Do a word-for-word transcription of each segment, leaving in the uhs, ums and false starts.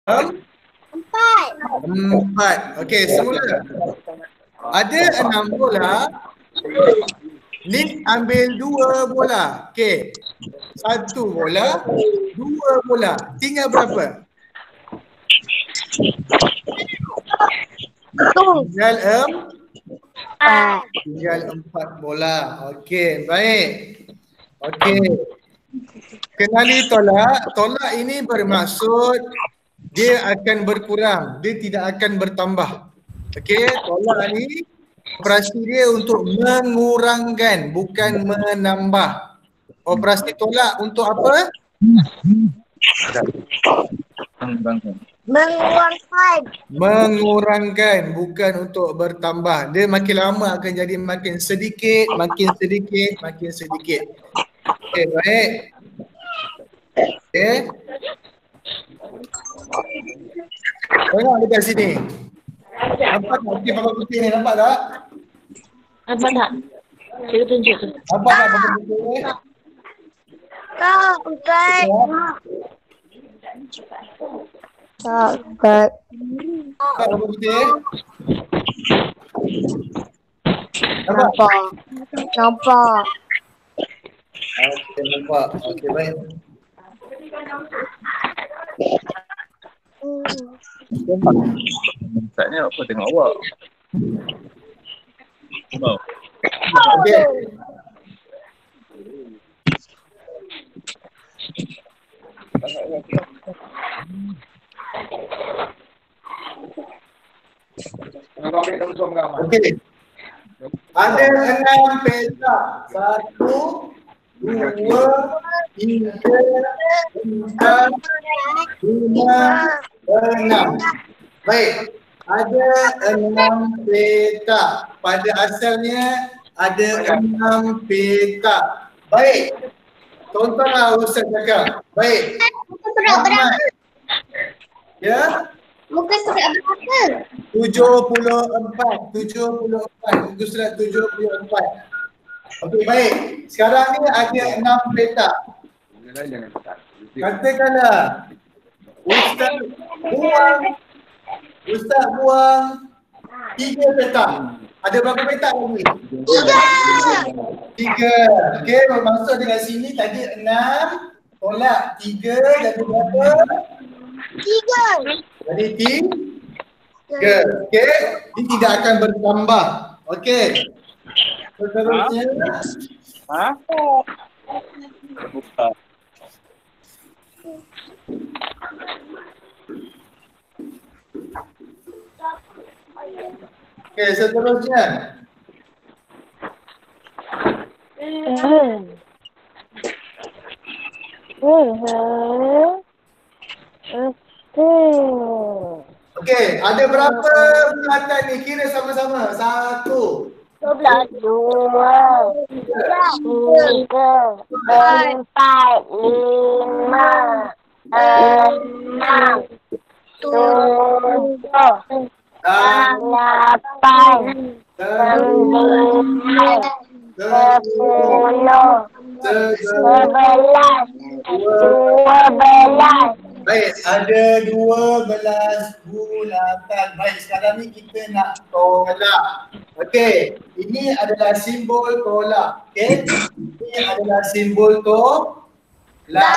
Empat. Empat. Okey, semula. Ada enam bola. Nik ambil dua bola. Okey. Satu bola, dua bola. Tinggal berapa? Tinggal empat. Tinggal empat bola. Okey, baik. Okey. Kenali tolak. Tolak ini bermaksud dia akan berkurang. Dia tidak akan bertambah. Okey, tolak ni operasi dia untuk mengurangkan, bukan menambah. Operasi tolak untuk apa? Mengurangkan. Mengurangkan, bukan untuk bertambah. Dia makin lama akan jadi makin sedikit, makin sedikit, makin sedikit. Okey, baik. Okey. Tengok dekat sini. Nampak tak putih papan putih ni? Nampak tak? Nampak tak? Saya tunjuk tu. Nampak tak papan putih ni? Tak, Ustaz. Tak, Ustaz. Nampak papan putih? Nampak? Nampak. Nampak. Okey, nampak. Okey, baik. Maksudnya apa tengok awak? Oh. Okey. Okey. Ada enam petak. Satu, dua, tiga, empat, lima, enam. Baik. Ada enam petak. Pada asalnya ada enam petak. Baik. Tontonlah Ustaz cakap. Baik. Surat berapa? Ya. Muka surat berapa? tujuh puluh empat. tujuh puluh empat. Muka surat tujuh puluh empat. Okey, baik. Sekarang ni ada enam petak. Katakanlah Ustaz buang Ustaz buang tiga petak. Ada berapa petak lagi? Tiga. Tiga. Okey, bermaksud dekat sini tadi enam, tolak tiga, jadi berapa? Tiga. Jadi tiga. Okey, ini tidak akan bertambah. Okey. Seterusnya. Ha? Bukan. Okey, seterusnya. Okey, ada berapa bulatan ni? Kira sama-sama. Satu. Dua belas. Dua. Tiga. Empat. Lima. Enam. Tujuh. Lapan. Sembilan. Sepuluh. Sebelas. Dua belas. Baik, ada dua belas bulatan. Baik, sekarang ni kita nak tolak. Okey, ini adalah simbol tolak. Okey, ini adalah simbol tolak.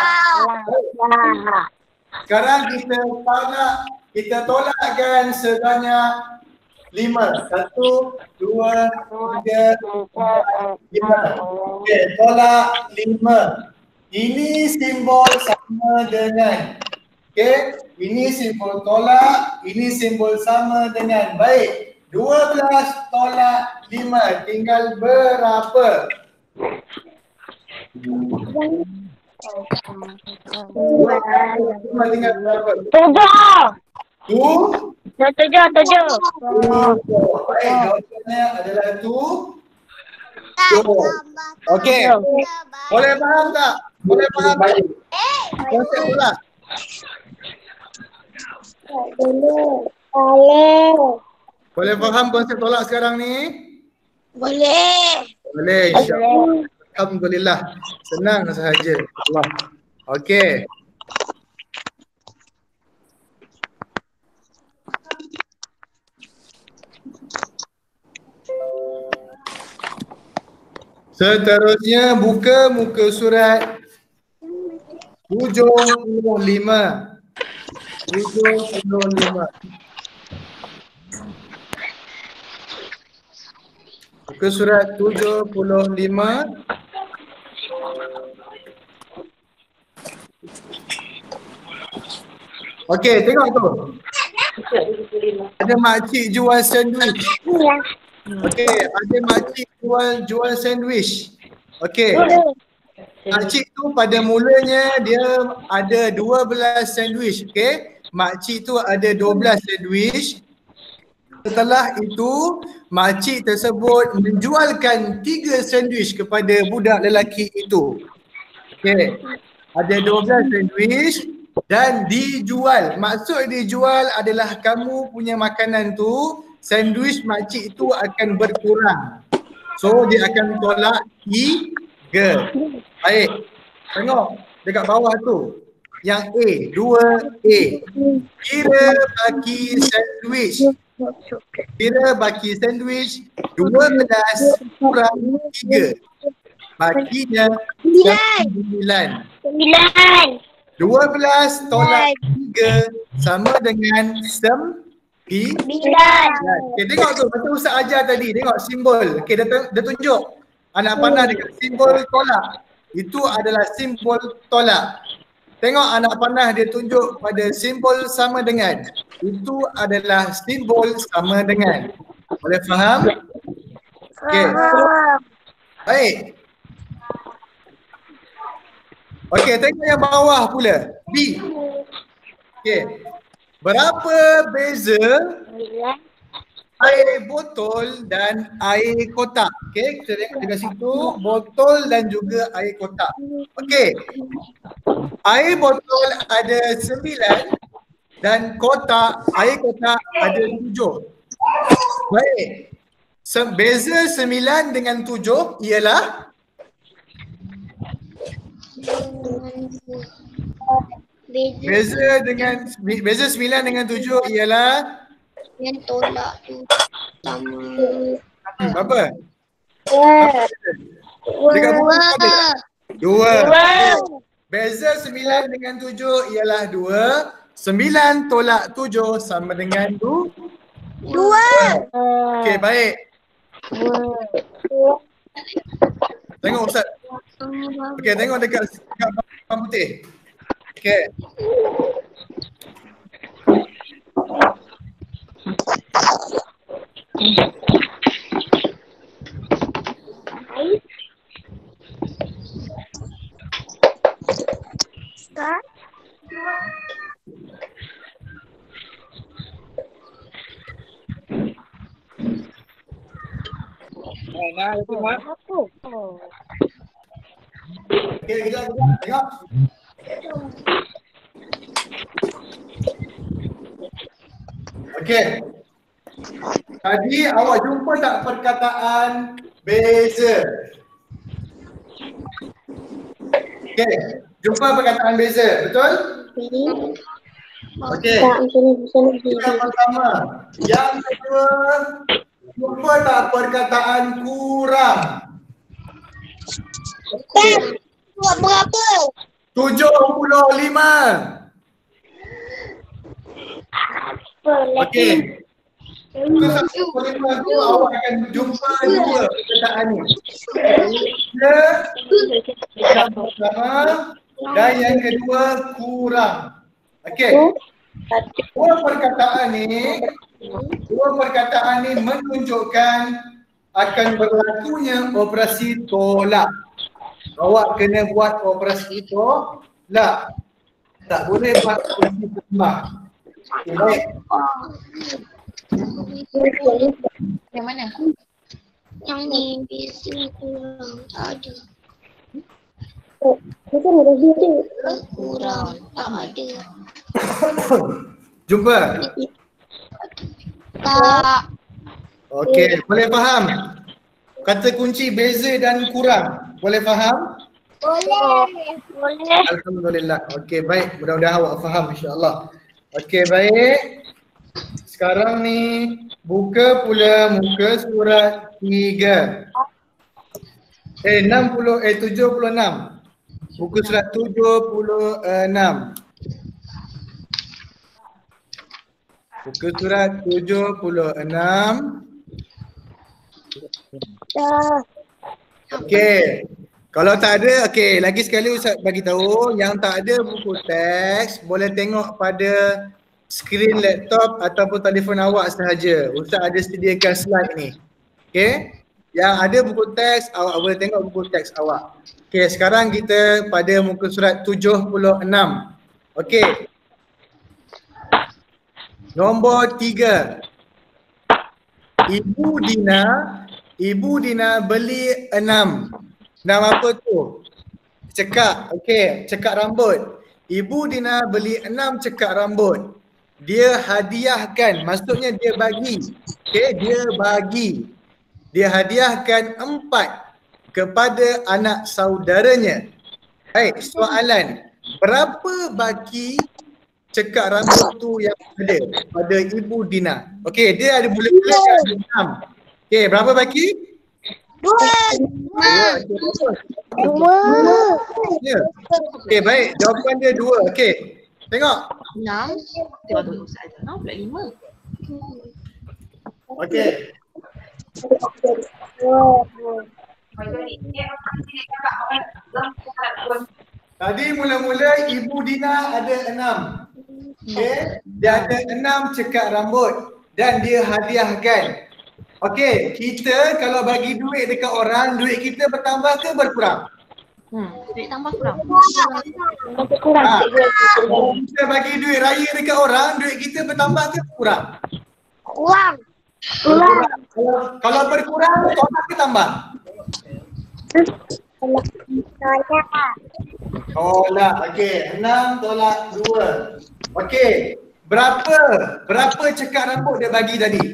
Sekarang kita tolak, kita tolakkan sebanyak lima. Satu, dua, tiga, empat, lima. Okey, tolak lima. Ini simbol sama dengan, okey, ini simbol tolak, ini simbol sama dengan. Baik, dua belas tolak lima, tinggal berapa? Tinggal berapa? Tujuh. Tu? Tujuh. Tujuh. Baik, jawapannya adalah tu. Okey, boleh faham tak? Boleh faham tak? Konsep tolak. Boleh. Boleh faham konsep tolak sekarang ni? Boleh. Boleh, insyaAllah. Alhamdulillah. Senang sahaja. Allah. Okey. Seterusnya buka muka surat tujuh puluh lima. tujuh puluh lima. Muka surat tujuh puluh lima. Okey, tengok tu. Ada makcik jual sandwich. Okey, ada makcik jual jual sandwich. Okey. Makcik tu pada mulanya dia ada dua belas sandwich, okey. Makcik tu ada dua belas sandwich. Setelah itu, makcik tersebut menjualkan tiga sandwich kepada budak lelaki itu. Okey. Ada dua belas sandwich dan dijual. Maksud dijual adalah kamu punya makanan tu, sandwich makcik itu akan berkurang. So dia akan tolak tiga. Baik. Tengok dekat bawah tu. Yang A, dua A. Kira baki sandwich. Kira baki sandwich dua belas kurang tiga. Bakinya sembilan. Sembilan. dua belas tolak tiga sama dengan sembilan. Okay, tengok tu, macam Ustaz ajar tadi, tengok simbol. Okay, dia, dia tunjuk anak panah dekat simbol tolak. Itu adalah simbol tolak. Tengok anak panah dia tunjuk pada simbol sama dengan. Itu adalah simbol sama dengan. Boleh faham? Okay. Baik. Okey, tengok yang bawah pula. B. Okey. Berapa beza air botol dan air kotak? Okey, kita tengok dekat situ botol dan juga air kotak. Okey. Air botol ada sembilan dan kotak, air kotak ada tujuh. Baik. Sem- beza sembilan dengan tujuh ialah beza dengan beza sembilan dengan tujuh ialah yang tolak tu sama. hmm, apa? Dua. Dekat buku ada? Dua. Dua. Beza sembilan dengan tujuh ialah dua. Sembilan tolak tujuh sama dengan du. Dua. Okey, baik. Tengok Ustaz. Okey, tengok dekat dekat bawah putih. Okey. Start. Nah, itu mak. Okey, kita tengok. Okey. Tadi awak jumpa tak perkataan beza? Okey, jumpa perkataan beza, betul? Okey. Yang pertama. Yang kedua, jumpa tak perkataan kurang? Buat berapa? tujuh puluh lima. Okey. tujuh puluh lima tu awak akan jumpa dua perkataan ni. Dia yang pertama dan yang kedua kurang. Okey. Dua perkataan ni, dua perkataan ni menunjukkan akan berlakunya operasi tolak. Awak kena buat operasi tolak. Tak boleh buat operasi tambah. Okay, baik. Yang mana? Yang ni beza kurang tak ada. Macam ada beza kurang tak ada. Jumpa? Tak. Okey, boleh faham? Kata kunci beza dan kurang. Boleh faham? Boleh. Boleh. Alhamdulillah. Okey, baik. Mudah-mudahan awak faham insya-Allah. Okey, baik. Sekarang ni buka pula muka surat tiga. Eh enam puluh eh tujuh puluh enam. Muka surat tujuh puluh enam. Muka surat tujuh puluh enam. Okey. Kalau tak ada, okey, lagi sekali Ustaz bagi tahu yang tak ada buku teks boleh tengok pada skrin laptop ataupun telefon awak sahaja. Ustaz ada sediakan slide ni. Okey. Yang ada buku teks awak boleh tengok buku teks awak. Okey, sekarang kita pada muka surat tujuh puluh enam. Okey. Nombor tiga. Ibu Dina, Ibu Dina beli enam. Enam apa tu? Cekak. Okey, cekak rambut. Ibu Dina beli enam cekak rambut. Dia hadiahkan, maksudnya dia bagi. Okey, dia bagi. Dia hadiahkan empat kepada anak saudaranya. Baik, soalan. Berapa baki cekak rambut tu yang ada pada Ibu Dina? Okey, dia ada bulat-bulat yang ada enam. Okey, berapa baki? Dua. Dua. Ya. Okey, baik. Jawapan dia dua. Okey. Tengok. Enam. Tengok tu Ustaz ada. Enam pula lima. Okey. Tadi mula-mula Ibu Dina ada enam. Okey. Dia ada enam cekak rambut dan dia hadiahkan. Okey, kita kalau bagi duit dekat orang, duit kita bertambah ke berkurang? Hmm, duit tambah kurang. Kurang. Ha. Kita bagi duit raya dekat orang, duit kita bertambah ke berkurang? Kurang. Kurang. Kalau, kalau berkurang, tolak ke tambah? Tolak. Okey, enam tolak dua. Okey, berapa? Berapa cekak rambut dia bagi tadi?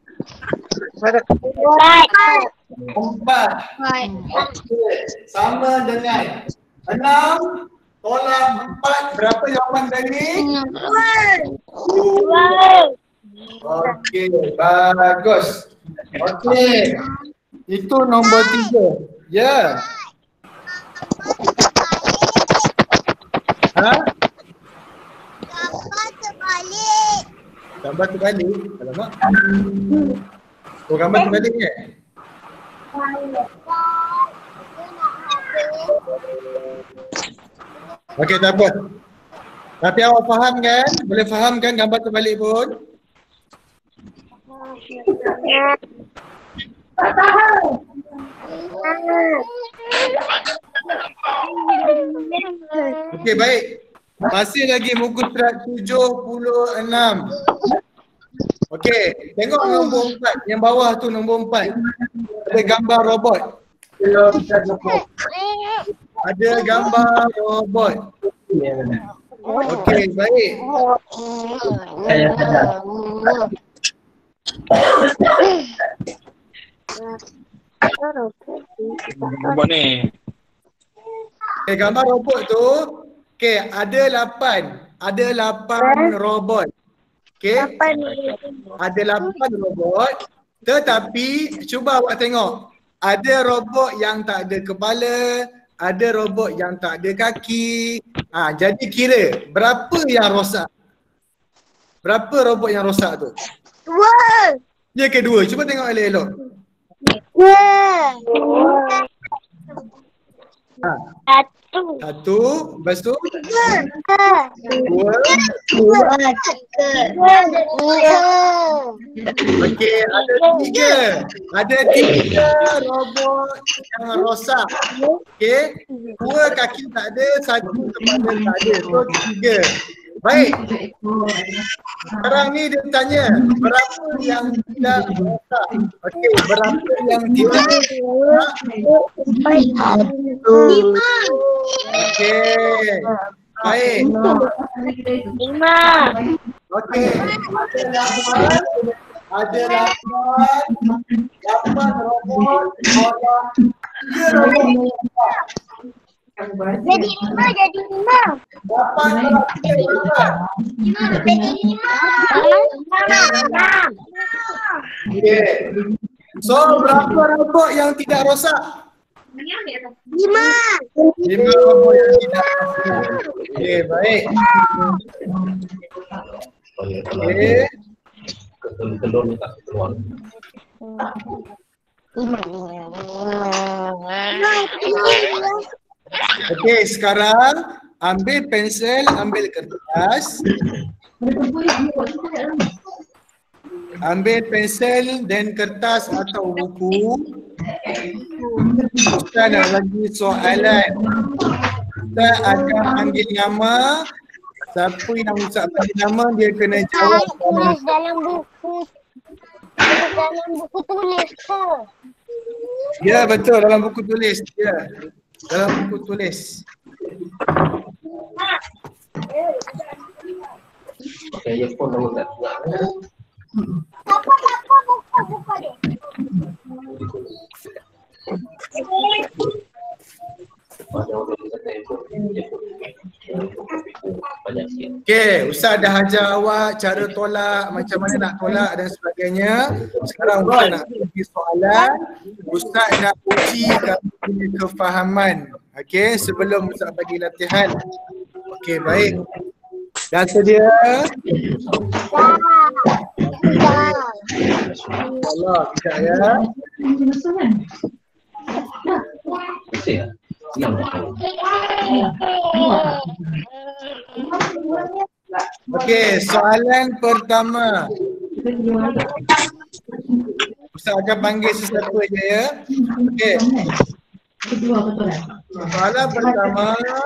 Empat. Empat. Okey, sama dengan enam tolak empat. Berapa jawapan tadi? Dua. Okey, bagus. Okey, itu nombor tiga. Ya. Ha? Gambar terbalik. Gambar terbalik? Alamak. Oh, gambar terbalik ke? Okey, tak apa. Tapi awak faham kan? Boleh faham kan gambar terbalik pun? Okey, baik. Masih lagi muka surat tujuh puluh enam. Okey, tengok nombor empat. Yang bawah tu nombor empat. Ada gambar robot. Ada gambar robot. Okey, baik. Nombor ni. Okay, gambar robot tu, okay, ada lapan. Ada lapan robot. Okay, ada lapan robot. Tetapi, cuba awak tengok. Ada robot yang tak ada kepala, ada robot yang tak ada kaki. Ha, jadi kira, berapa yang rosak? Berapa robot yang rosak tu? Dua. Ya ke dua? Cuba tengok elok-elok. Dua. Ha. Satu. Satu, lepas tu Dua. dua. Dua. Dua. Dua. Okey, ada tiga. Ada tiga robot yang rosak. Okey, dua kaki tak ada, satu kepala tak ada. So tiga. Baik. Sekarang ni dia tanya, berapa yang tidak rosak? Okey, berapa yang tidak rosak? Lima. Okey. Baik. Lima. Okey. Ada lapan. Ada lapan. Lapan robot. Tiga robot. Jadi lima, jadi lima. Lapan kalau tiga robot. Jadi lima. Enam. Okey. So berapa robot yang tidak rosak? Lima. Lima nombor yang tidak pasti. Okey, baik. Okey. Telur ni tak keluar. Okey, sekarang ambil pensel, ambil kertas. Ambil pensel dan kertas atau buku. Ustaz nak bagi soalan. Ustaz akan panggil nama. Siapa yang Ustaz panggil nama dia kena jawab. Tulis dalam buku. Tulis dalam buku tulis ke? Ya, betul, dalam buku tulis. Ya. Dalam buku tulis. Pakai earphone tahu tak? Siapa siapa buka buka dia. Ada orang yang kata earphone. Banyak sikit. Okey, Ustaz dah ajar awak cara tolak, macam mana nak tolak dan sebagainya. Sekarang Ustaz nak bagi soalan. Ustaz nak uji kamu punya kefahaman. Okey, sebelum Ustaz bagi latihan. Okey, baik. Dah sedia? Dah. Allah, sekejap ya. Betul tak? Senang tak? Okey, soalan pertama. Ustaz akan panggil sesuatu aja ya. Okey. Soalan pertama.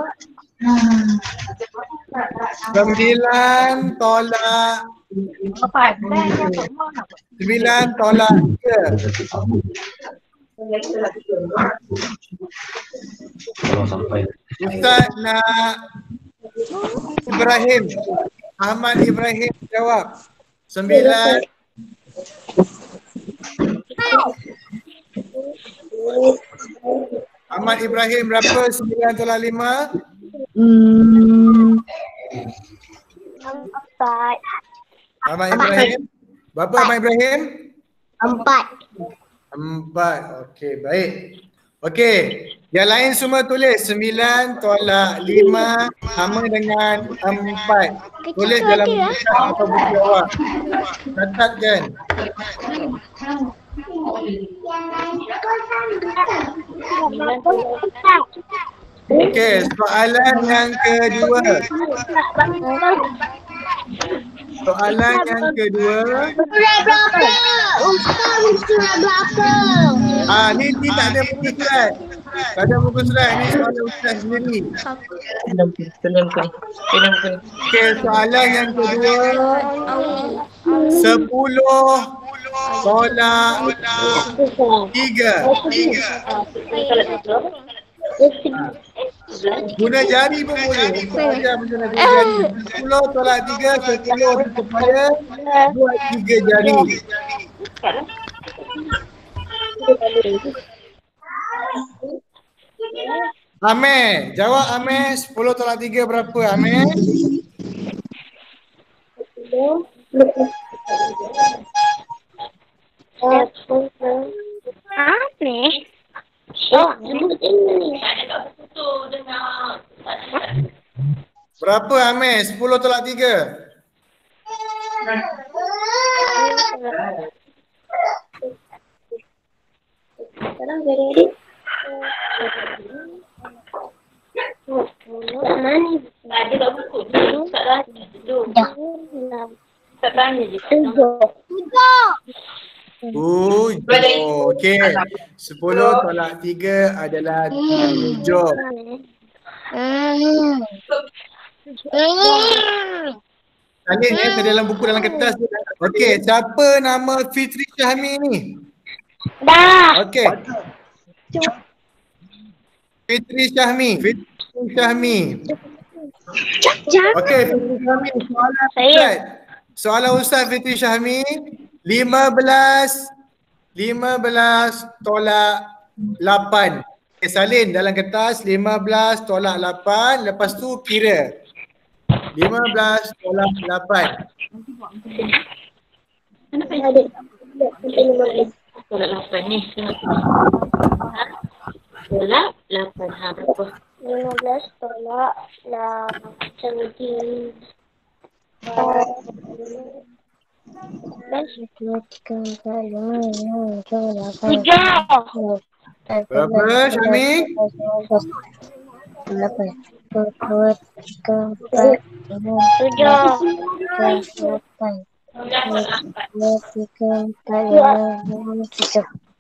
Sembilan tolak Sembilan tolak tiga. Kalau sampai Ustaz nak Ibrahim, Ahmad Ibrahim jawab. Sembilan. Ahmad Ibrahim berapa? Sembilan tolak lima? Empat. Ahmad Ibrahim. Berapa Ahmad Ibrahim? Empat. Empat. Okey, baik. Okey. Yang lain semua tulis sembilan tolak lima sama dengan empat. Tulis dalam buku atau buku awak. Catatkan. Okey, soalan yang kedua. Soalan yang kedua. Surat berapa? Ustaz, surat berapa? Ah, ni ni tak ada buku surat. Tak ada buku surat. Ni soalan Ustaz sendiri. Dalam buku. Dalam buku. Dalam buku. Okey, soalan yang kedua. Sepuluh tolak tiga. Guna jari pun boleh. Saja macam nak guna jari. Sepuluh tolak tiga, sepuluh di kepala, buat tiga jari. Amir, jawab Amir. Sepuluh tolak tiga berapa Amir? Apa ni? Oh, Berapa Amir? Sepuluh tolak tiga. sekarang jadi tak mana? Tak ada kat buku. Tak tanya. Dah. Tak tanya je. Tujuh. Tujuh. Tujuh. Okey. Sepuluh tolak tiga adalah tujuh. Hmm. Hmm. Salin ya, tadi dalam buku dalam kertas. Okey, siapa nama Fitri Syahmi ni? Dah. Okey. Fitri Syahmi. Fitri Syahmi. Jangan. Okey, Fitri Syahmi. Soalan Saya. Ustaz. Soalan Ustaz Fitri Syahmi. Lima belas. Lima belas tolak lapan. Okay, salin dalam kertas. Lima belas tolak lapan. Lepas tu kira. Lima belas tolak lapan. Kenapa Ada. tolak lapan ni? tolak lapan. Ha, berapa? lima belas tolak lapan. Tujuh. Berapa, Syami? Lapan. Dua, tiga, empat, lima, tujuh. Lapan. Dua, tiga, empat, lima, enam, tujuh.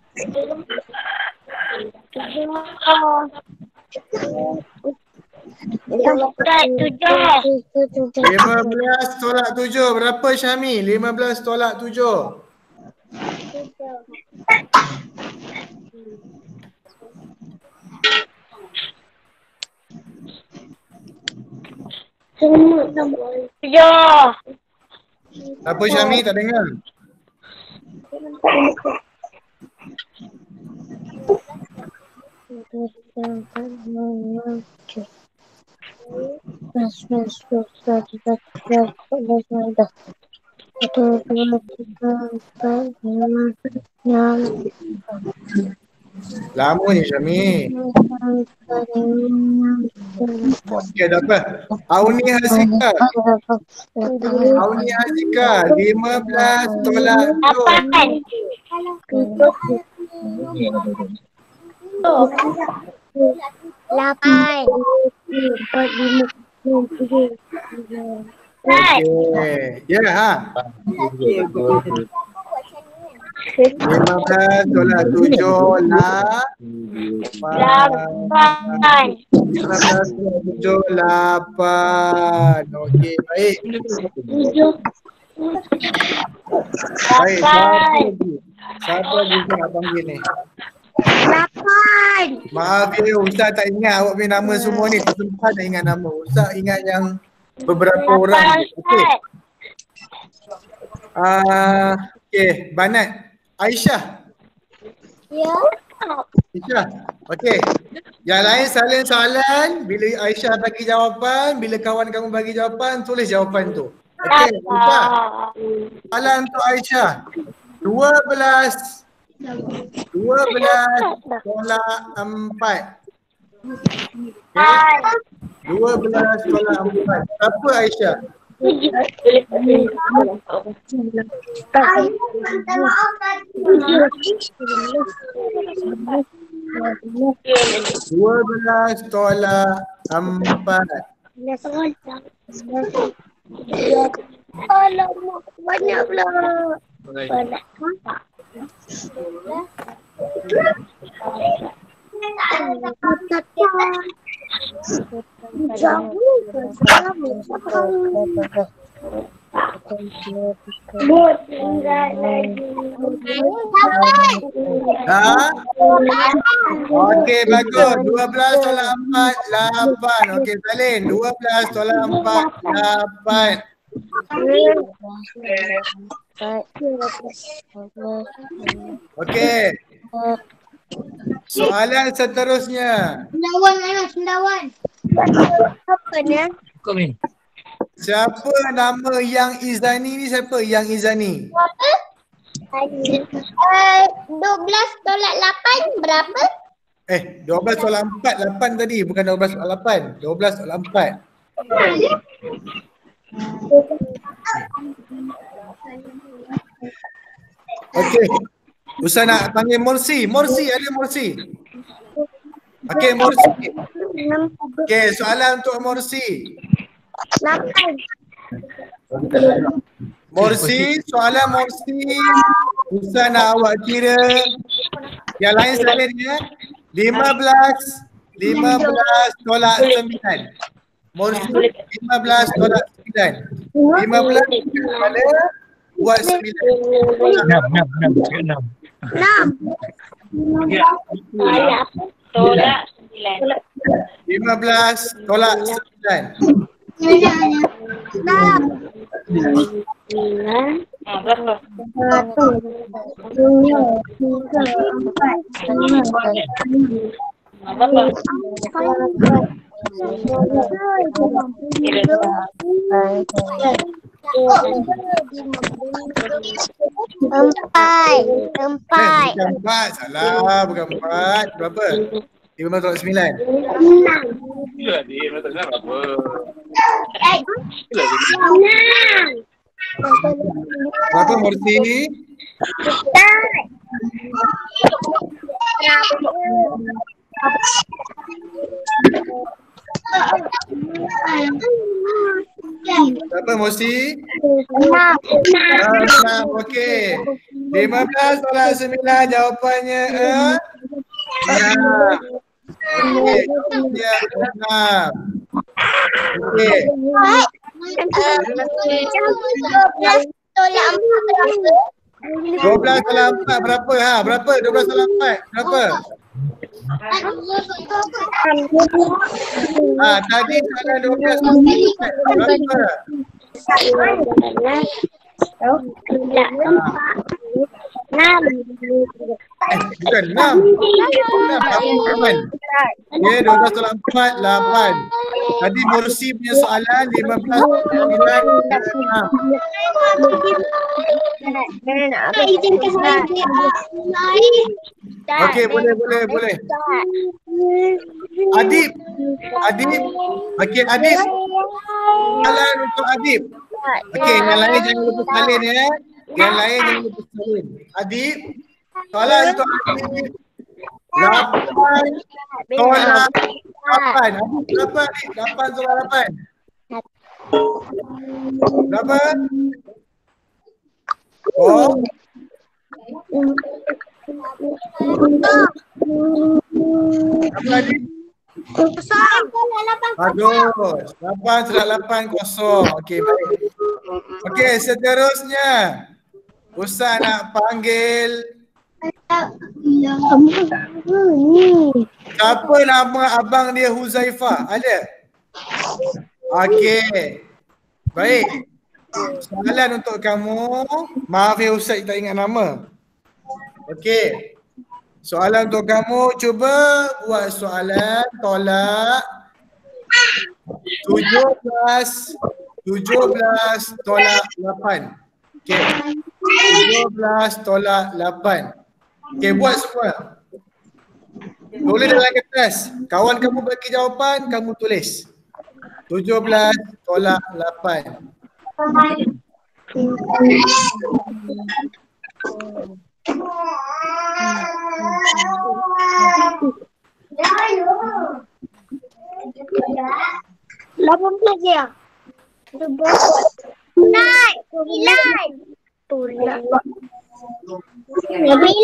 lima belas tolak tujuh. Berapa, Syami? lima belas tolak tujuh. Tujuh. Apa, Syami? Tak dengar. Lama ni, Syami. Okey, tak apa. Auni Hasika. Auni Hasika. lima belas tolak tujuh. Lapan. Okey. Ya, ha. lima belas tolak tujuh. Lapan. lima belas tolak tujuh. Lapan. Okey, baik. Baik, siapa lagi? Siapa lagi saya nak panggil ni? Lapan. Maaf ya, Ustaz tak ingat awak punya nama semua ni. Tersempat tak ingat nama. Ustaz ingat yang beberapa orang. Okey. Uh, Okey, Banat. Aisyah. Ya. Aisyah. Okey. Yang lain salin soalan. Bila Aisyah bagi jawapan, bila kawan kamu bagi jawapan, tulis jawapan tu. Okey, Aisyah. Soalan untuk Aisyah. dua belas. dua belas tolak empat. Okay. dua belas tolak empat. Apa, Aisyah? dua belas tolak empat. Alamak, banyak pula. Banyak. Ha? Okey, bagus. dua belas tolak empat, lapan. Okey, Salin. dua belas tolak empat, lapan. Okey. Soalan seterusnya. Sendawan, ayo, sendawan. Apa ni? Siapa nama Yang Izani ni siapa? Yang Izani. Berapa? Uh, dua belas tolak lapan berapa? Eh, dua belas tolak empat, lapan tadi. Bukan dua belas tolak lapan. dua belas tolak empat. Okey. Ustaz nak panggil Morsi. Morsi, ada Morsi? Okey, Morsi. Okey, soalan untuk Morsi. Lapan. Morsi, soalan Morsi. Ustaz nak awak kira. Yang lain sekali ya. lima belas. lima belas tolak sembilan. Morsi, lima belas tolak sembilan. lima belas kepala buat sembilan. Enam, enam, enam, enam. Enam. Tolak sembilan. lima belas tolak sembilan. Enam. Sembilan. Ah, berapa? Satu. Dua. Tiga. Empat. Lima. Ah, berapa? Empat. Empat. Eh, bukan empat, salah, bukan empat. Berapa? lima belas tolak sembilan. Enam. Gila dia, mata saya apa? Eh, enam. Berapa Mursi? Ustaz. Berapa Mursi? Enam. Enam, okey. lima belas tolak sembilan jawapannya eh? Enam. Okey, jawapannya enam. Okey. Tolak empat. dua belas tolak empat berapa ha? Berapa? dua belas tolak empat berapa? Ha, tadi soalan dua belas tolak empat berapa? Enam. Eh, bukan enam. Enam, lapan. Okey, dua belas tolak empat, lapan. Tadi Mursi punya soalan lima belas tolak sembilan, enam. Izinkan saya. Okey, boleh, boleh, boleh. Adib. Adib. Okey, Adib. Soalan untuk Adib. Okey, yang lain jangan lupa salin ya. Yang lain jangan lupa salin. Adib. Soalan untuk Adib. lapan tolak lapan. Adib berapa Adib? lapan tolak lapan. Berapa? Oh. Berapa Adib? Bagus. lapan tolak lapan kosong. Okey, baik. Okey, seterusnya. Ustaz nak panggil siapa nama abang dia Huzaifah? Ada? Okey. Baik. Soalan untuk kamu. Maaf ya Ustaz tak ingat nama. Okey. Soalan untuk kamu, cuba buat soalan tolak tujuh belas tujuh belas tolak lapan. Okey. tujuh belas tolak lapan. Okey, buat semua. Tulis dalam kertas. Kawan kamu bagi jawapan, kamu tulis. tujuh belas tolak lapan. Lapan belas ya? Nai, nai. Tolak. Sembilan.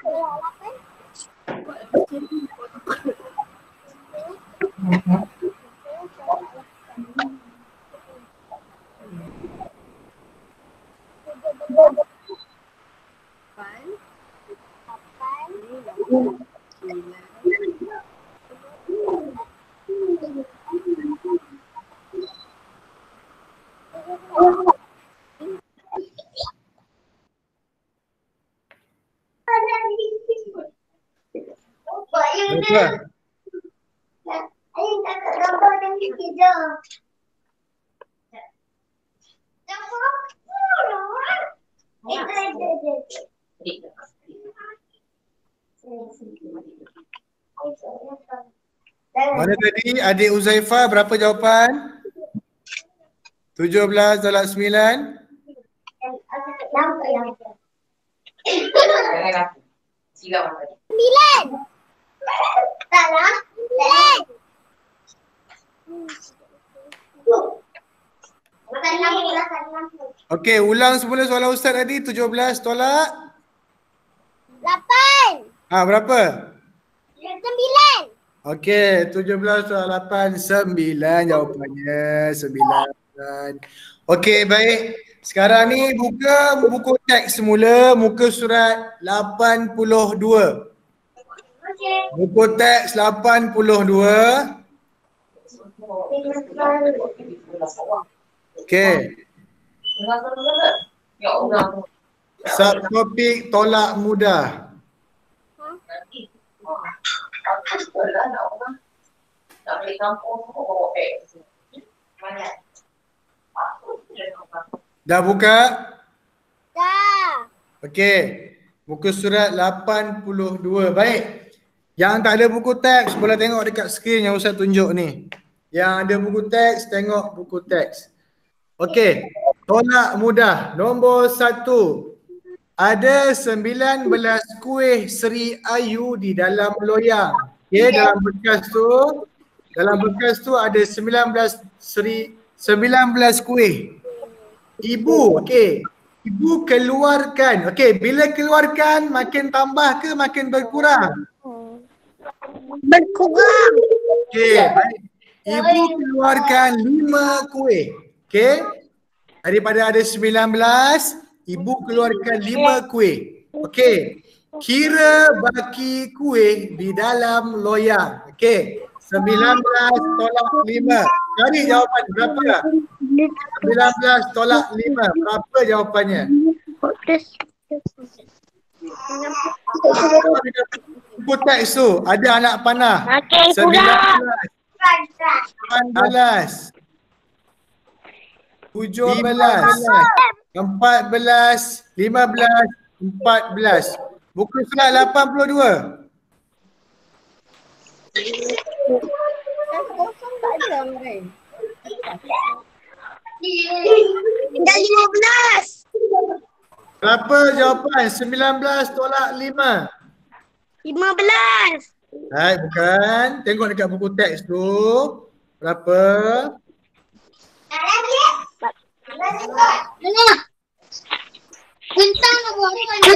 Berapa? Mana tadi adik Uzaifah berapa jawapan? tujuh belas tolak sembilan. Sembilan. Salah. Sembilan. Okey, ulang semula soalan Ustaz tadi. tujuh belas tolak Lapan. ah berapa? Sembilan. Okey, tujuh belas tolak lapan, sembilan jawapannya. Sembilan. Okey, baik. Sekarang ni buka buku teks semula, muka surat lapan puluh dua. Buku teks lapan puluh dua. Okey. Subtopik tolak mudah. Dah buka? Dah. Okey. Muka surat lapan puluh dua. Baik. Yang tak ada buku teks boleh tengok dekat skrin yang Ustaz tunjuk ni. Yang ada buku teks, tengok buku teks. Okey, tolak mudah. Nombor satu. Ada sembilan belas kuih Seri Ayu di dalam loyang. Okey, dalam bekas tu, dalam bekas tu ada sembilan belas seri sembilan belas kuih. Ibu, okey. Ibu keluarkan. Okey, bila keluarkan makin tambah ke makin berkurang? Berkurang. Okey, baik. Ibu keluarkan lima kuih. Okey. Daripada ada sembilan belas, ibu keluarkan lima kuih. Okey. Kira baki kuih di dalam loyang. Okey. sembilan belas tolak lima. Cari jawapan berapa? sembilan belas tolak lima. Berapa jawapannya? Buku teks tu ada anak panah. Makin sembilan kurang. belas, lapan belas, tujuh belas, empat belas, lima belas, empat belas. Buku surat lapan puluh dua. Dah lima belas. Berapa jawapan? sembilan belas tolak lima. Lima belas. Hai, bukan. Tengok dekat buku teks tu. Berapa? Mana? Bintang apa?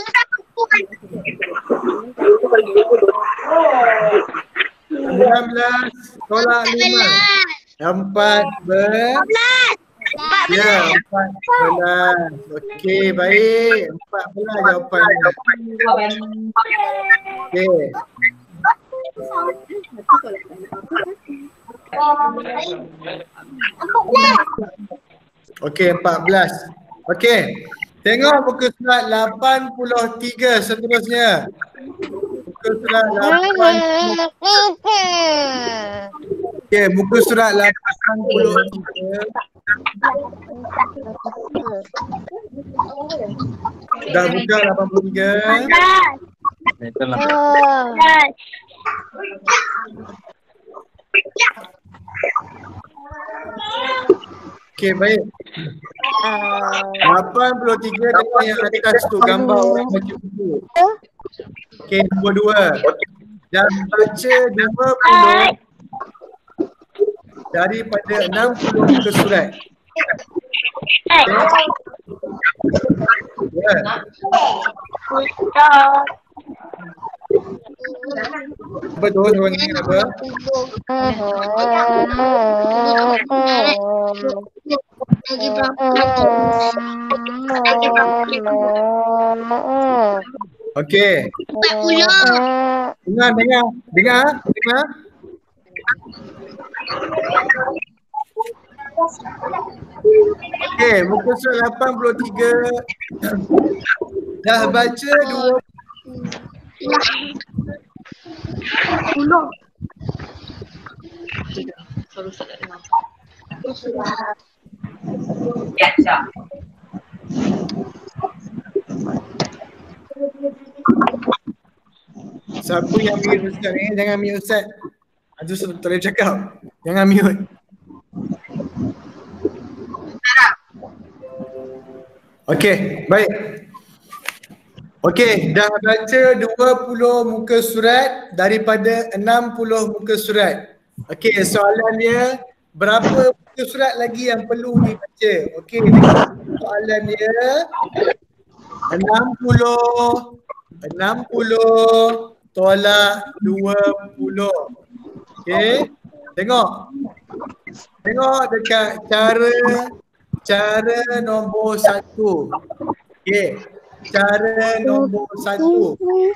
sembilan belas tolak lima. Empat belas. Empat Ya, belas. empat belas. Okey, baik. Empat belas jawapannya. Okey. Okey, empat belas. Okey. Tengok buku surat lapan puluh tiga seterusnya. Buku surat lapan puluh tiga. Okey, buku surat lapan puluh tiga. Dah buka lapan puluh tiga. Okey, baik. lapan puluh tiga tengok yang atas tu gambar orang baca buku. Okey, nombor dua. Dan baca dua puluh daripada enam puluh muka surat. Okay. Ya. Apa tu orang ni apa? Lagi berapa? Okey. Empat puluh. Dengar, dengar, dengar, dengar. Okey, muka surat lapan puluh tiga. Dah baca dua Puluh. Siapa yang mute Ustaz ni? Jangan mute Ustaz. Aduh, tak boleh cakap. Jangan mute. Okey, baik. Okey, dah baca dua puluh muka surat daripada enam puluh muka surat. Okey, soalan dia, berapa muka surat lagi yang perlu dibaca? Okey, soalan dia enam puluh, enam puluh tolak dua puluh. Okey, tengok. Tengok dekat cara cara nombor satu. Okey, cara nombor satu.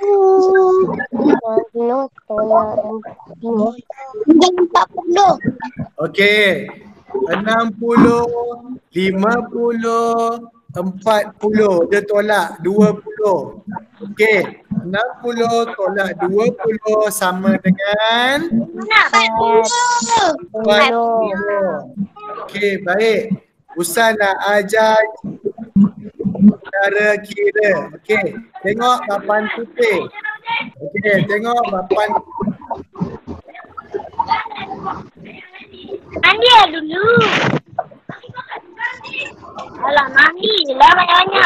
Empat puluh. Okey, enam puluh, lima puluh, empat puluh. Dia tolak dua puluh. Okey, enam puluh tolak dua puluh sama dengan Empat puluh. empat puluh. Okey, baik. Ustaz nak ajar cara kira. Okey, tengok papan putih. Okey, tengok papan. Mandi dulu. Alah, mandi lah banyak-banyak.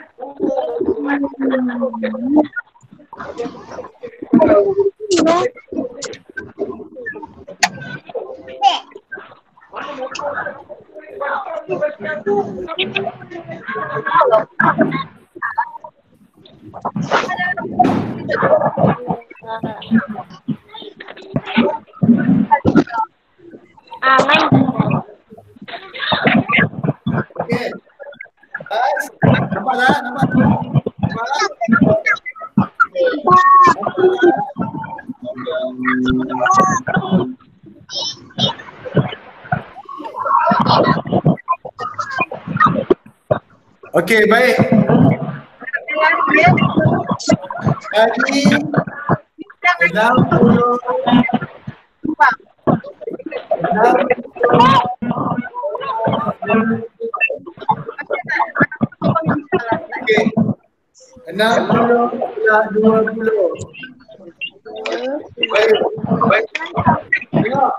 Ah, main. Okey. Guys, nampak tak? Nampak tak? Nampak tak? Okey, baik. Jadi enam puluh Okey. enam puluh dua puluh. Baik. Baik. Tengok.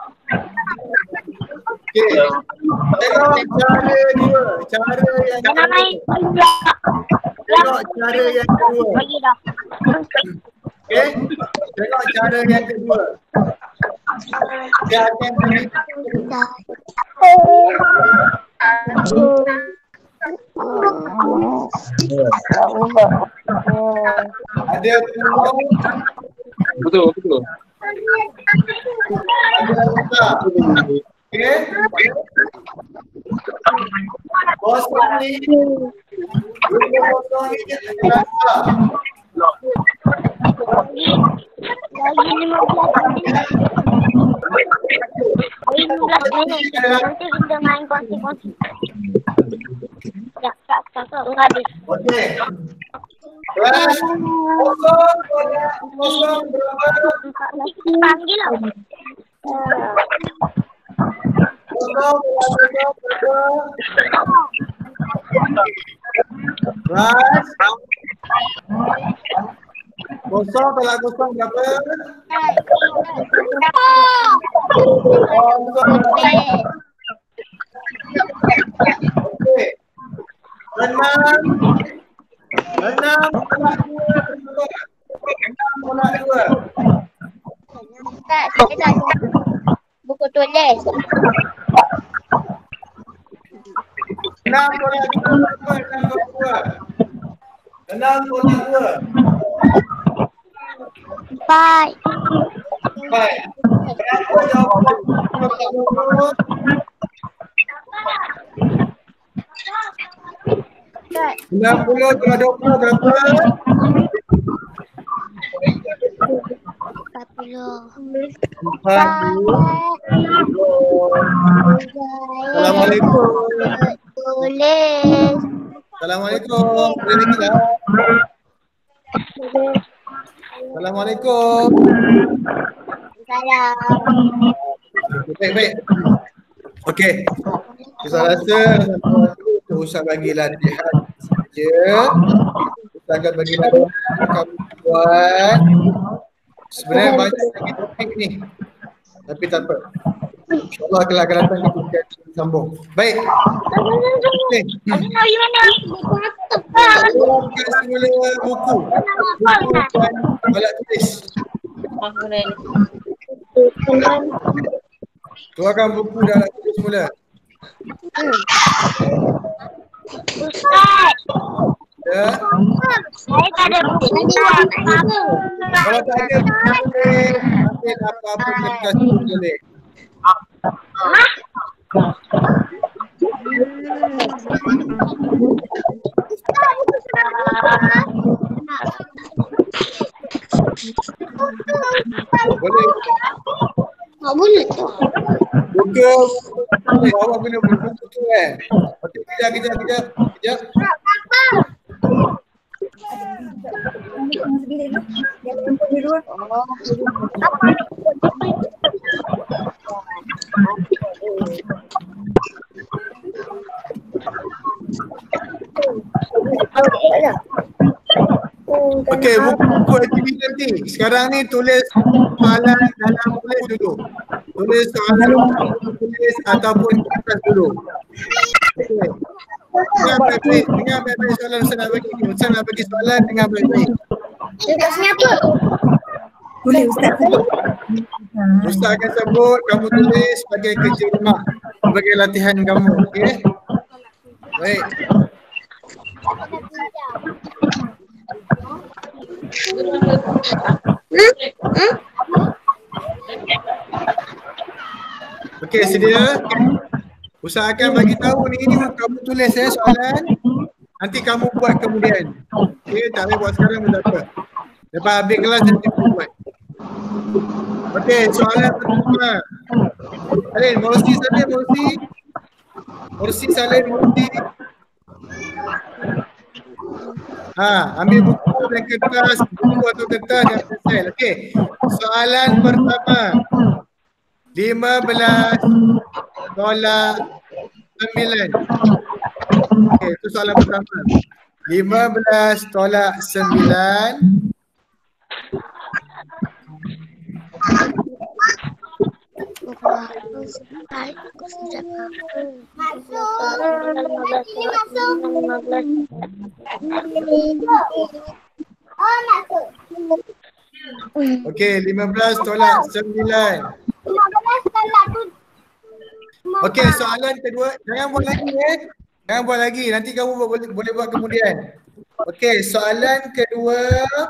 Okey. Tengok cara dua. Cara yang Jangan main. Tengok cara yang kedua. Bagi dah. Okey. Tengok cara yang kedua. Dia akan beri ada pulau, Betul, betul. ada besar. Okey. Kosong ni, dua kosong ni dia terasa. Lagi lima belas minit. Lagi lima belas minit. Nanti kita main kongsi-kongsi. Ya, tak, tak, tak, tak habis. Okey. Kelas kosong, kosong berapa? Nanti kita panggil lah. Kosong, kosong berapa? Kelas kosong, kalau kosong berapa? Kosong. Okey. Enam. Enam pula dua. Enam pula dua. Tak, saya tak ada buku tulis. Enam pula dua. Enam pula dua. Enam pula dua. Baik. Baik. Berapa jawapan? enam puluh dua dua puluh berapa? empat puluh. empat puluh. Assalamualaikum. Tulis. Assalamualaikum. Boleh lagi tak? Assalamualaikum. Salam. Baik, baik. Okey. Saya rasa Ustaz bagi latihan saja. Ustaz akan bagi latihan kamu buat. Sebenarnya banyak lagi topik ni. Tapi tak apa. InsyaAllah kalau akan datang kita akan sambung. Baik. Okey. Nak pergi mana? Buka semula buku. Buku dan alat tulis. Keluarkan buku dan alat tulis semula. Ustaz, Ya. saya tak ada buku. Kalau tak ada, boleh ambil apa-apa kertas boleh. Boleh. Tak boleh tu. Buka. Eh, awak kena buka tu kan. Okey, kejap, kejap, kejap. Kejap. Okey, buku-buku aktiviti nanti. Sekarang ni tulis soalan dalam tulis dulu. Tulis soalan tulis ataupun kertas dulu. Okey. Dengar baik-baik, dengar baik-baik soalan saya nak bagi. Saya nak bagi soalan, dengar baik-baik. Tugasnya apa? Boleh Ustaz sebut. Ustaz akan sebut, kamu tulis sebagai kerja rumah, sebagai latihan kamu. Okey? Baik. Okey, sedia? Ustaz akan bagi tahu ni, ni kamu tulis ya soalan. Nanti kamu buat kemudian. Okey, tak boleh buat sekarang pun tak apa. Lepas habis kelas nanti kamu buat. Okey, soalan pertama. Salin, Morsi Salin, Morsi. Morsi Salin, Morsi. Ha, ambil buku dan kertas, buku atau kertas dan pensel. Okey. Soalan pertama. lima belas tolak sembilan. Okey, itu soalan pertama. lima belas tolak sembilan. Oh, masuk. Okey, lima belas tolak sembilan. lima belas tolak tu. Okey, soalan kedua. Jangan buat lagi eh. Jangan buat lagi. Nanti kamu boleh, boleh buat kemudian. Okey, soalan kedua.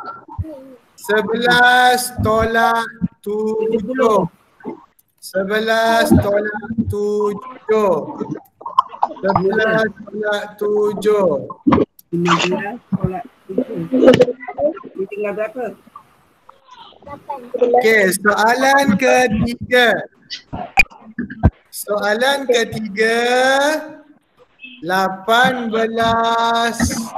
sebelas tolak tujuh. sebelas tolak tujuh. sebelas tolak tujuh. lima belas tolak tujuh. Dia tinggal berapa? Okey, soalan ketiga. Soalan ketiga. lapan belas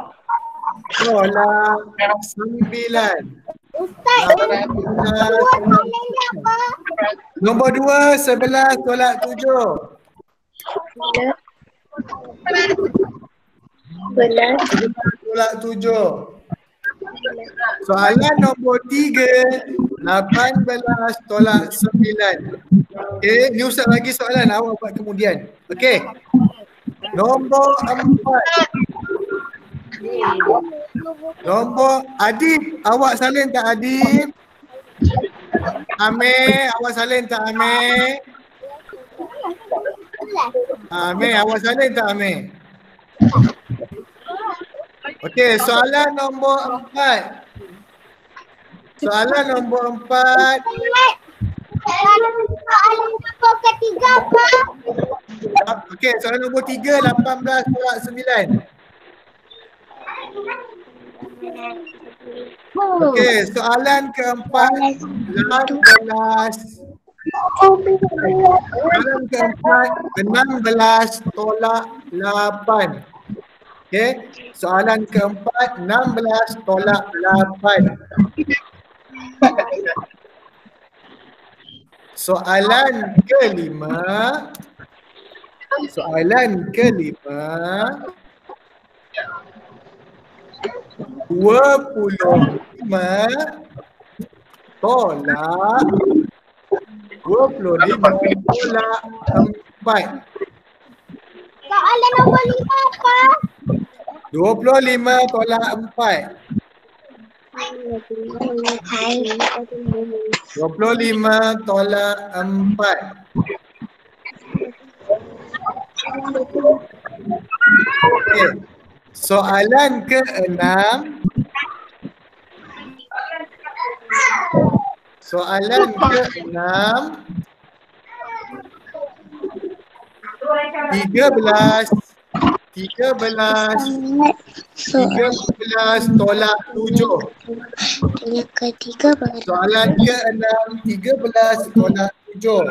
tolak sembilan. Ustaz, lapan belas dua tolak soalan dia apa? Nombor dua, sebelas tolak tujuh. Belas. sebelas tolak tujuh. Soalan nombor tiga, lapan belas tolak sembilan. Okey, ni Ustaz bagi soalan, awak buat kemudian. Okey. Nombor empat. Nombor Adib, awak salin tak Adib? Amir, awak salin tak Amir? Amir, awak salin tak Amir? Okey, soalan nombor empat. Soalan nombor empat. Soalan nombor ketiga apa? Okey, soalan nombor tiga, lapan belas tolak sembilan. Okey, soalan keempat, enam belas. Soalan keempat, enam belas tolak lapan. Okey, soalan keempat, enam belas tolak lapan. Soalan kelima. Soalan kelima. dua puluh lima tolak dua puluh lima tolak empat. Soalan nombor lima apa? dua puluh lima tolak empat. dua puluh lima tolak empat. Okey. Soalan keenam. Soalan keenam. Tiga belas. Tiga belas. Tiga belas tolak tujuh. Yang ketiga baru. Soalan keenam. Tiga belas tolak tujuh.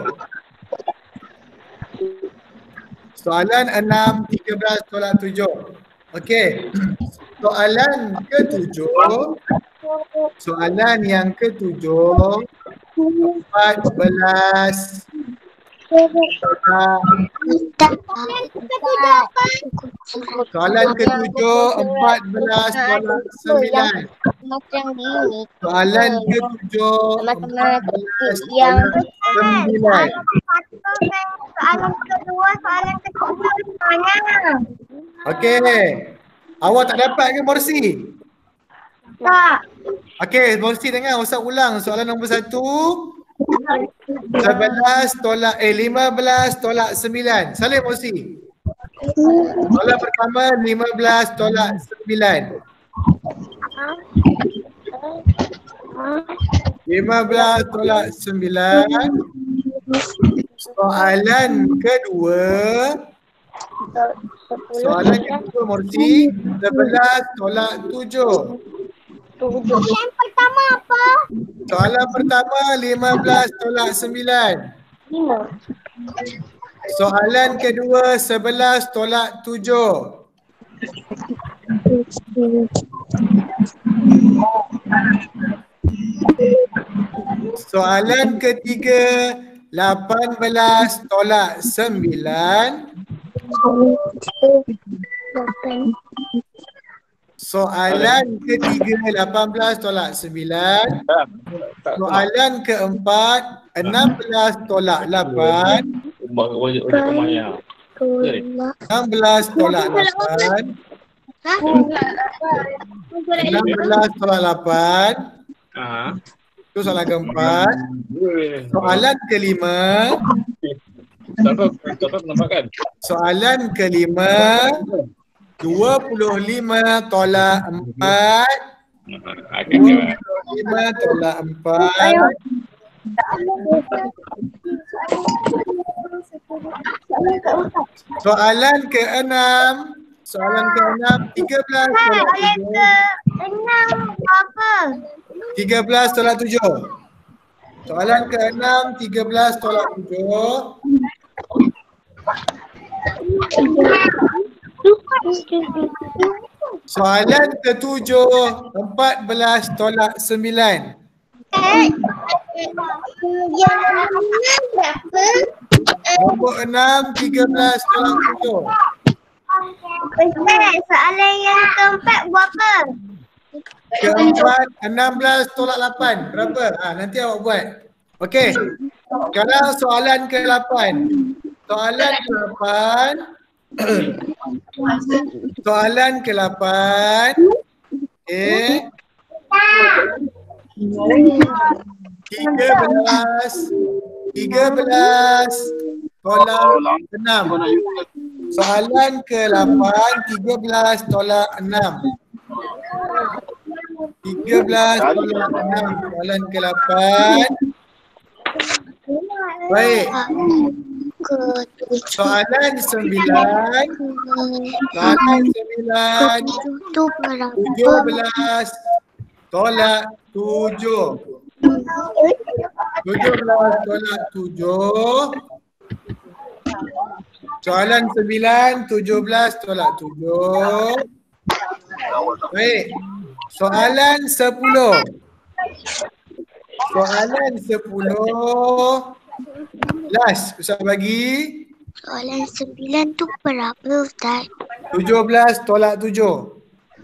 Soalan enam, tiga belas tolak tujuh. Okey. Soalan ketujuh. Soalan yang ketujuh. Empat belas. Soalan ketujuh apa? Soalan ketujuh, empat belas tolak sembilan. Macam ini. Soalan ketujuh, empat belas Yang tolak sembilan. soalan kedua, soalan ketiga mana? Okey. Awak tak dapat ke Morsi? Tak. Okey, Morsi dengar Ustaz ulang. Soalan nombor satu. sebelas tolak eh lima belas tolak sembilan. Salim Morsi. Soalan pertama lima belas tolak sembilan. lima belas tolak sembilan. Soalan kedua. Soalan kedua Morsi, sebelas tolak tujuh. Yang pertama apa? Soalan pertama lima belas tolak sembilan. Lima. Soalan kedua sebelas tolak tujuh. Soalan ketiga lapan belas tolak sembilan. Soalan ketiga lapan belas tolak sembilan. Tak. Tak. Soalan keempat enam belas tolak lapan. Bang wajib wajib kemaya. enam belas tolak lapan. enam belas tolak lapan. Ah. Itu soalan keempat. Soalan kelima. Siapa siapa penampakan? Soalan kelima. dua puluh lima tolak empat. Akan dua puluh lima tolak empat. Soalan keenam. Soalan keenam tiga belas tolak tujuh. Enam apa? tiga belas tolak tujuh. Soalan keenam tiga belas tolak tujuh. Soalan ketujuh empat belas tolak sembilan. Yang enam berapa? Nombor enam tiga belas tolak tujuh. Ustaz, soalan yang keempat berapa? Keempat enam belas tolak lapan. Berapa? Ha, nanti awak buat. Okey. Sekarang soalan ke lapan. Soalan ke lapan. Soalan ke lapan. Okey. Tiga belas. Tiga belas tolak enam. Soalan ke lapan. Tiga belas tolak enam. Tiga belas tolak enam. Soalan ke lapan. Baik. Soalan sembilan. Soalan sembilan. Tujuh belas tolak tujuh. Tujuh belas tolak tujuh. Soalan sembilan. Tujuh belas tolak tujuh. Baik. Soalan sepuluh. Soalan sepuluh. Last, Ustaz bagi. Soalan sembilan tu berapa Ustaz? Tujuh belas tolak tujuh.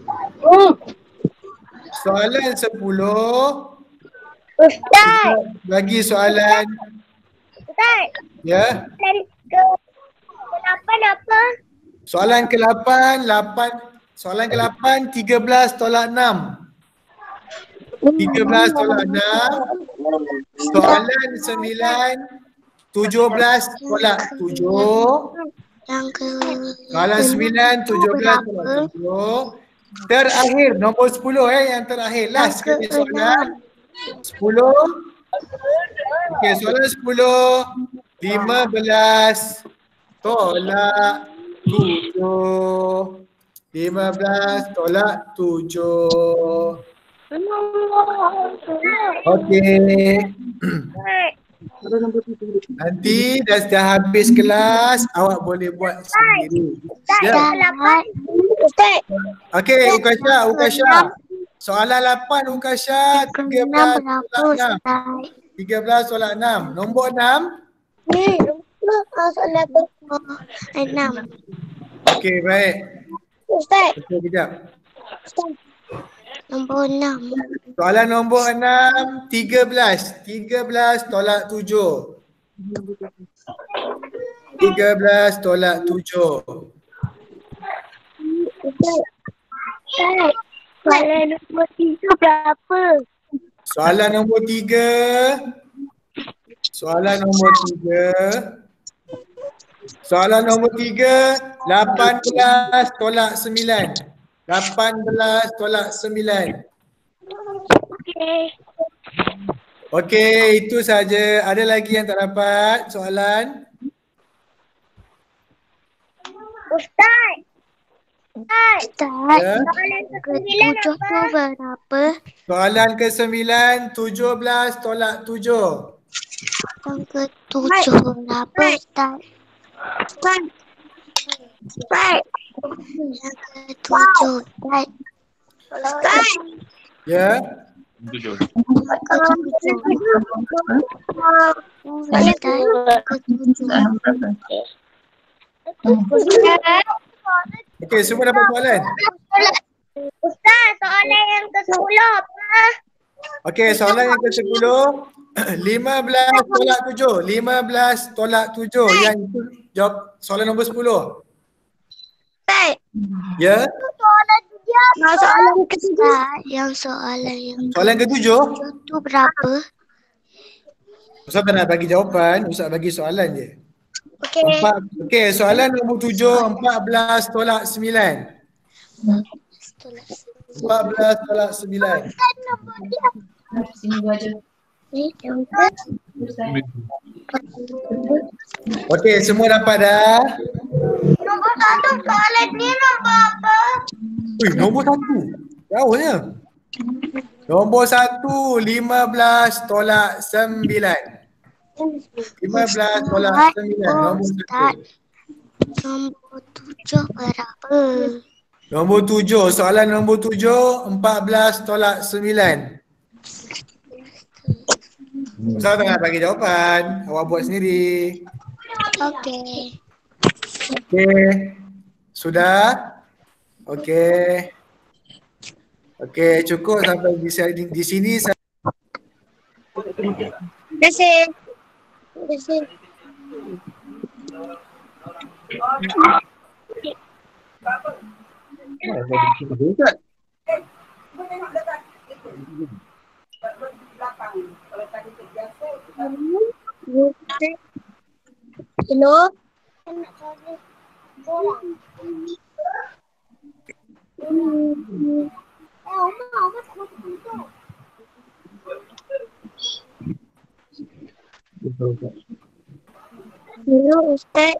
Soalan sepuluh. Ustaz, Bagi soalan. Ustaz, Ya. soalan ke lapan apa? Soalan ke lapan. Lapan. Soalan ke lapan. Tiga belas tolak enam. Tiga belas tolak enam. Soalan sembilan. Tujuh belas tolak tujuh. Yang ke Soalan sembilan. Tujuh belas tolak tujuh. Terakhir. Nombor sepuluh eh. Yang terakhir. Last sekali soalan. Sepuluh. Okey, soalan sepuluh. Lima belas tolak tujuh. Lima belas tolak tujuh. Okey. Nanti dah dah habis kelas, awak boleh buat sendiri. Ya. lapan. Ustaz, Okey, Ukasha, Ukasha. Soalan lapan Ukasha, tiga belas tolak enam. tiga belas tolak enam. Nombor enam. ni soalan enam. Okey, baik. Ustaz. Okey, kejap. Ustaz. Nombor enam. Soalan nombor enam, tiga belas. tiga belas tolak tujuh. tiga belas tolak tujuh. Ustaz. Ustaz. Soalan nombor tiga berapa? Soalan nombor tiga. Soalan nombor tiga. Soalan nombor tiga, lapan belas tolak sembilan. lapan belas tolak sembilan. Okey. Okey, itu saja. Ada lagi yang tak dapat soalan? Ustaz. Ustaz. Ustaz. Ya. Soalan kesembilan tu berapa? Soalan ke sembilan, tujuh belas tolak tujuh. Yang ketujuh berapa, Ustaz? Ustaz. Ustaz. Yang ketujuh, Ustaz. Ustaz. Ya. Tujuh. Ketujuh. Ustaz. Ketujuh. Okey, semua dapat soalan? Ustaz, soalan yang ke sepuluh apa? Okey, soalan yang ke sepuluh. lima belas tolak tujuh. lima belas tolak tujuh. Yang itu jawab soalan nombor sepuluh. Ustaz. Ya. Soalan dia apa? Soalan ketiga. Yang soalan yang Soalan ketujuh. itu berapa? Ustaz tak nak bagi jawapan, Ustaz bagi soalan je. Okey. Empat, okey, soalan nombor tujuh, empat belas tolak sembilan. empat belas tolak sembilan. Ni yang Okey, semua dapat dah? nombor satu soalan ni nombor apa? Ui, nombor satu. Jauhnya. Nombor satu, lima belas tolak sembilan. lima belas tolak sembilan. Nombor Ustaz. satu. Nombor tujuh berapa? Nombor tujuh, soalan nombor tujuh, empat belas tolak sembilan. Ustaz tak nak bagi jawapan. Awak buat sendiri. Okey. Okey. Sudah? Okey. Okey, cukup sampai di, di, di sini. Saya... Terima kasih. Terima kasih. Hello. Hello, Ustaz.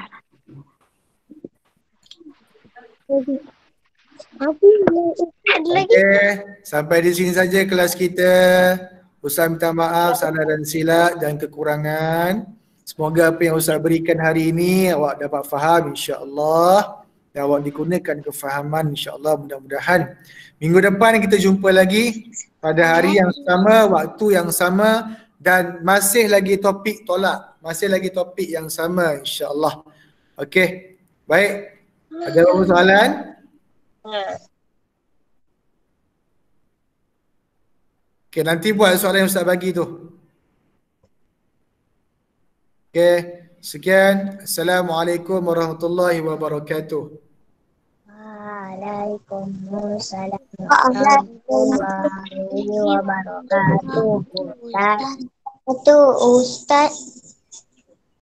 Apa yang Ustaz lagi? Okey, sampai di sini saja kelas kita. Ustaz minta maaf salah dan silap dan kekurangan. Semoga apa yang Ustaz berikan hari ini awak dapat faham insya-Allah dan awak digunakan kefahaman insya-Allah, mudah-mudahan. Minggu depan kita jumpa lagi pada hari yang sama, waktu yang sama dan masih lagi topik tolak. Masih lagi topik yang sama insya-Allah. Okey. Baik. Ada apa soalan? Okey, nanti buat soalan yang Ustaz bagi tu. Okey, sekian. Assalamualaikum warahmatullahi wabarakatuh. Waalaikumsalam warahmatullahi wabarakatuh. Ustaz. Itu Ustaz.